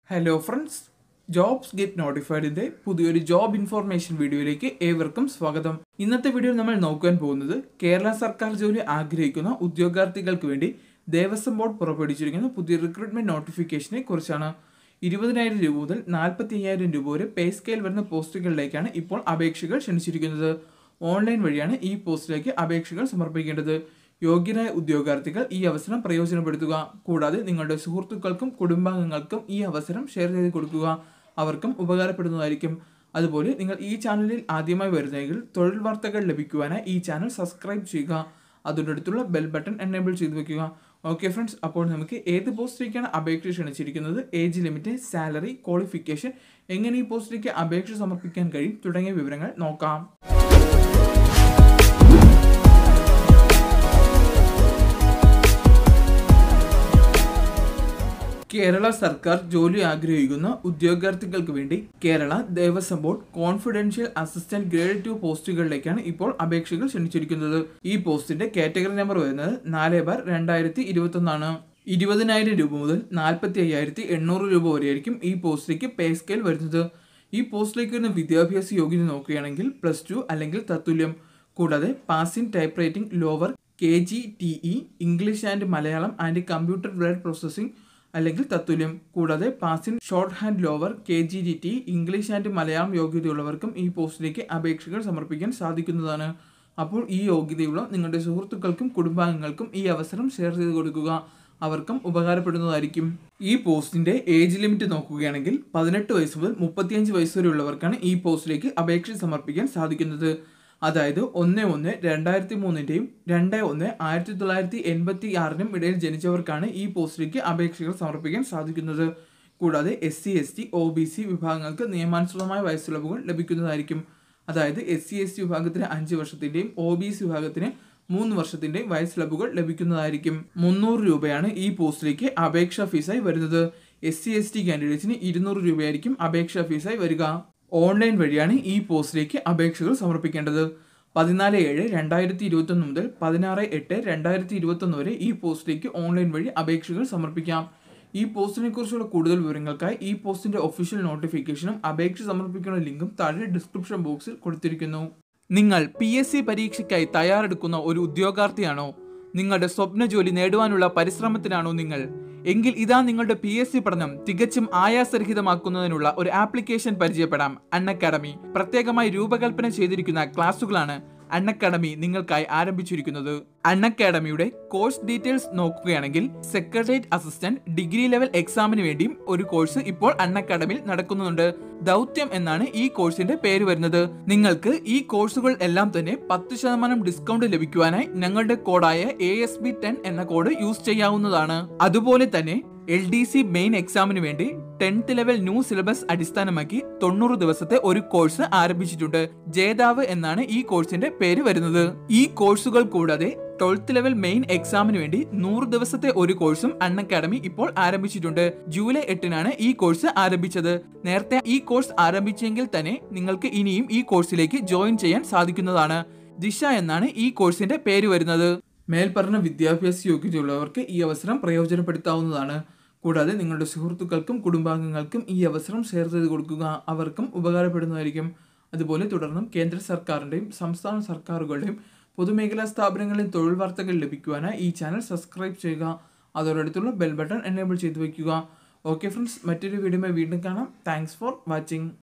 Hello friends, jobs get നോട്ടിഫൈഡിന്റെ പുതിയൊരു job information വീഡിയോയിലേക്ക് ഏവർക്കും സ്വാഗതം. ഇന്നത്തെ വീഡിയോയിൽ നമ്മൾ നോക്കാൻ പോകുന്നത് കേരള സർക്കാർ ജോലി ആഗ്രഹിക്കുന്ന ഉദ്യോഗാർത്ഥികൾക്ക് വേണ്ടി ദേവസ്വം ബോർഡ് പുറപ്പെടുവിച്ചിരിക്കുന്ന പുതിയ റിക്രൂട്ട്മെന്റ് നോട്ടിഫിക്കേഷനെ കുറിച്ചാണ്. 20,000 രൂപ മുതൽ 45,000 രൂപ വരെ പേ സ്കെയിൽ വരുന്ന പോസ്റ്റുകളിലേക്കാണ് ഇപ്പോൾ അപേക്ഷകൾ ക്ഷണിച്ചിരിക്കുന്നത്. ഓൺലൈൻ വഴിയാണ് ഈ പോസ്റ്റിലേക്ക് അപേക്ഷകൾ സമർപ്പിക്കേണ്ടത്. യോഗ്യരായ ഉദ്യോഗാർത്ഥികൾ ഈ അവസരം പ്രയോജനപ്പെടുത്തുക. കൂടാതെ നിങ്ങളുടെ സുഹൃത്തുക്കൾക്കും കുടുംബാംഗങ്ങൾക്കും ഈ അവസരം ഷെയർ ചെയ്ത് കൊടുക്കുക. അവർക്കും ഉപകാരപ്പെടുന്നതായിരിക്കും. അതുപോലെ നിങ്ങൾ ഈ ചാനലിൽ ആദ്യമായി വരുന്നെങ്കിൽ തൊഴിൽ വാർത്തകൾ ലഭിക്കുവാനായി ഈ ചാനൽ സബ്സ്ക്രൈബ് ചെയ്യുക. അതിനടുത്തുള്ള ബെൽ ബട്ടൺ എനേബിൾ ചെയ്ത് വെക്കുക. ഓക്കെ ഫ്രണ്ട്സ്, അപ്പോൾ നമുക്ക് ഏത് പോസ്റ്റിലേക്കാണ് അപേക്ഷ ക്ഷണിച്ചിരിക്കുന്നത്, ഏജ് ലിമിറ്റ്, സാലറി, ക്വാളിഫിക്കേഷൻ, എങ്ങനെ ഈ പോസ്റ്റിലേക്ക് അപേക്ഷ സമർപ്പിക്കാൻ കഴിയും തുടങ്ങിയ വിവരങ്ങൾ നോക്കാം. കേരള സർക്കാർ ജോലി ആഗ്രഹിക്കുന്ന ഉദ്യോഗാർത്ഥികൾക്ക് വേണ്ടി Kerala Devaswom board confidential assistant grade 2 പോസ്റ്റുകളിലേക്കാണ് ഇപ്പോൾ അപേക്ഷകൾ ക്ഷണിച്ചിരിക്കുന്നത്. ഈ പോസ്റ്റിന്റെ കാറ്റഗറി നമ്പർ വരുന്നത് 4/2021 ആണ്. 20,000 രൂപ മുതൽ 45,800 രൂപ വരെയായിരിക്കും ഈ പോസ്റ്റിലേക്ക് പേ സ്കെയിൽ വരുന്നത്. ഈ പോസ്റ്റിലേക്ക് വരുന്ന വിദ്യാഭ്യാസ യോഗ്യത നോക്കുകയാണെങ്കിൽ +2 അല്ലെങ്കിൽ തത്തുല്യം. കൂടാതെ passing type writing lower KGTE, English and Malayalam and computer word processing അല്ലെങ്കിൽ തത്തുല്യം. കൂടാതെ passing shorthand lower KGDT, English and Malayalam യോഗ്യതയുള്ളവർക്കും ഈ പോസ്റ്റിലേക്ക് അപേക്ഷകൾ സമർപ്പിക്കാൻ സാധിക്കുന്നതാണ്. അപ്പോൾ ഈ യോഗ്യതയുള്ള നിങ്ങളുടെ സുഹൃത്തുക്കൾക്കും കുടുംബാംഗങ്ങൾക്കും ഈ അവസരം ഷെയർ ചെയ്ത് കൊടുക്കുക. അവർക്കും ഉപകാരപ്പെടുന്നതായിരിക്കും. ഈ പോസ്റ്റിന്റെ ഏജ് ലിമിറ്റ് നോക്കുകയാണെങ്കിൽ 18 വയസ്സ് മുതൽ 35 വയസ്സ് വരെ ഉള്ളവർക്കാണ് ഈ പോസ്റ്റിലേക്ക് അപേക്ഷ സമർപ്പിക്കാൻ സാധിക്കുന്നത്. അതായത് 1/1/2003 2/1/1986 ഇടയിൽ ജനിച്ചവർക്കാണ് ഈ പോസ്റ്റിലേക്ക് അപേക്ഷകൾ സമർപ്പിക്കാൻ സാധിക്കുന്നത്. കൂടാതെ SC/ST OBC വിഭാഗങ്ങൾക്ക് നിയമാനുസൃതമായ വയസ്സിളവുകൾ ലഭിക്കുന്നതായിരിക്കും. അതായത് SC/ST വിഭാഗത്തിന് 5 വർഷത്തിന്റെയും OBC വിഭാഗത്തിന് 3 വർഷത്തിന്റെയും വയസ്സിളവുകൾ ലഭിക്കുന്നതായിരിക്കും. 300 രൂപയാണ് ഈ പോസ്റ്റിലേക്ക് അപേക്ഷാ ഫീസായി വരുന്നത്. SC/ST കാൻഡിഡേറ്റ്സിന് 200 രൂപയായിരിക്കും അപേക്ഷാ ഫീസായി വരിക. ഓൺലൈൻ വഴിയാണ് ഈ പോസ്റ്റിലേക്ക് അപേക്ഷകൾ സമർപ്പിക്കേണ്ടത്. 14/7/2021 മുതൽ 16/8/2021 വരെ ഈ പോസ്റ്റിലേക്ക് ഓൺലൈൻ വഴി അപേക്ഷകൾ സമർപ്പിക്കാം. ഈ പോസ്റ്റിനെ കുറിച്ചുള്ള കൂടുതൽ വിവരങ്ങൾക്കായി ഈ പോസ്റ്റിന്റെ ഒഫീഷ്യൽ നോട്ടിഫിക്കേഷനും അപേക്ഷ സമർപ്പിക്കുന്ന ലിങ്കും താഴെ ഡിസ്ക്രിപ്ഷൻ ബോക്സിൽ കൊടുത്തിരിക്കുന്നു. നിങ്ങൾ PSC പരീക്ഷയ്ക്കായി തയ്യാറെടുക്കുന്ന ഒരു ഉദ്യോഗാർത്ഥിയാണോ? നിങ്ങളുടെ സ്വപ്ന ജോലി നേടുവാനുള്ള പരിശ്രമത്തിലാണോ നിങ്ങൾ? എങ്കിൽ ഇതാ നിങ്ങളുടെ PSC പഠനം തികച്ചും ആയാസരഹിതമാക്കുന്നതിനുള്ള ഒരു ആപ്ലിക്കേഷൻ പരിചയപ്പെടാം. അൺഅക്കാഡമി പ്രത്യേകമായി രൂപകൽപ്പന ചെയ്തിരിക്കുന്ന ക്ലാസുകളാണ് അൺഅക്കാഡമി നിങ്ങൾക്കായി ആരംഭിച്ചിരിക്കുന്നത്. അൺഅക്കാഡമിയുടെ കോഴ്സ് ഡീറ്റെയിൽസ് നോക്കുകയാണെങ്കിൽ സെക്രട്ടേറിയറ്റ് അസിസ്റ്റന്റ് ഡിഗ്രി ലെവൽ എക്സാമിന് വേണ്ടിയും ഒരു കോഴ്സ് ഇപ്പോൾ അൺഅക്കാഡമിയിൽ നടക്കുന്നുണ്ട്. ദൗത്യം എന്നാണ് ഈ കോഴ്സിന്റെ പേര് വരുന്നത്. നിങ്ങൾക്ക് ഈ കോഴ്സുകൾ എല്ലാം തന്നെ 10% ഡിസ്കൗണ്ട് ലഭിക്കുവാനായി ഞങ്ങളുടെ കോഡായ ASB10 എന്ന കോഡ് യൂസ് ചെയ്യാവുന്നതാണ്. അതുപോലെ തന്നെ LDC മെയിൻ എക്സാമിന് വേണ്ടി 10th ലെവൽ ന്യൂ സിലബസ് അടിസ്ഥാനമാക്കി 90 ദിവസത്തെ ഒരു കോഴ്സ് ആരംഭിച്ചിട്ടുണ്ട്. ജേതാവ് എന്നാണ് ഈ കോഴ്സിന്റെ പേര് വരുന്നത്. ഈ കോഴ്സുകൾ കൂടാതെ 12th ലെവൽ മെയിൻ എക്സാമിന് വേണ്ടി 100 ദിവസത്തെ ഒരു കോഴ്സും അൺഅക്കാഡമി ഇപ്പോൾ ആരംഭിച്ചിട്ടുണ്ട്. ജൂലൈ 8-നാണ് ഈ കോഴ്സ് ആരംഭിച്ചത്. നേരത്തെ ഈ കോഴ്സ് ആരംഭിച്ചെങ്കിൽ തന്നെ നിങ്ങൾക്ക് ഇനിയും ഈ കോഴ്സിലേക്ക് ജോയിൻ ചെയ്യാൻ സാധിക്കുന്നതാണ്. ദിശ എന്നാണ് ഈ കോഴ്സിന്റെ പേര് വരുന്നത്. മേൽപ്പറഞ്ഞ വിദ്യാഭ്യാസ യോഗ്യതയുള്ളവർക്ക് ഈ അവസരം പ്രയോജനപ്പെടുത്താവുന്നതാണ്. കൂടാതെ നിങ്ങളുടെ സുഹൃത്തുക്കൾക്കും കുടുംബാംഗങ്ങൾക്കും ഈ അവസരം ഷെയർ ചെയ്ത് കൊടുക്കുക. അവർക്കും ഉപകാരപ്പെടുന്നതായിരിക്കും. അതുപോലെ തുടർന്നും കേന്ദ്ര സർക്കാരിൻ്റെയും സംസ്ഥാന സർക്കാരുകളുടെയും പൊതുമേഖലാ സ്ഥാപനങ്ങളിലും തൊഴിൽ വാർത്തകൾ ലഭിക്കുവാനായി ഈ ചാനൽ സബ്സ്ക്രൈബ് ചെയ്യുക. അതോടടുത്തുള്ള ബെൽ ബട്ടൺ എനേബിൾ ചെയ്ത് വയ്ക്കുക. ഓക്കെ ഫ്രണ്ട്സ്, മറ്റൊരു വീഡിയോയുമായി വീണ്ടും കാണാം. Thanks for watching.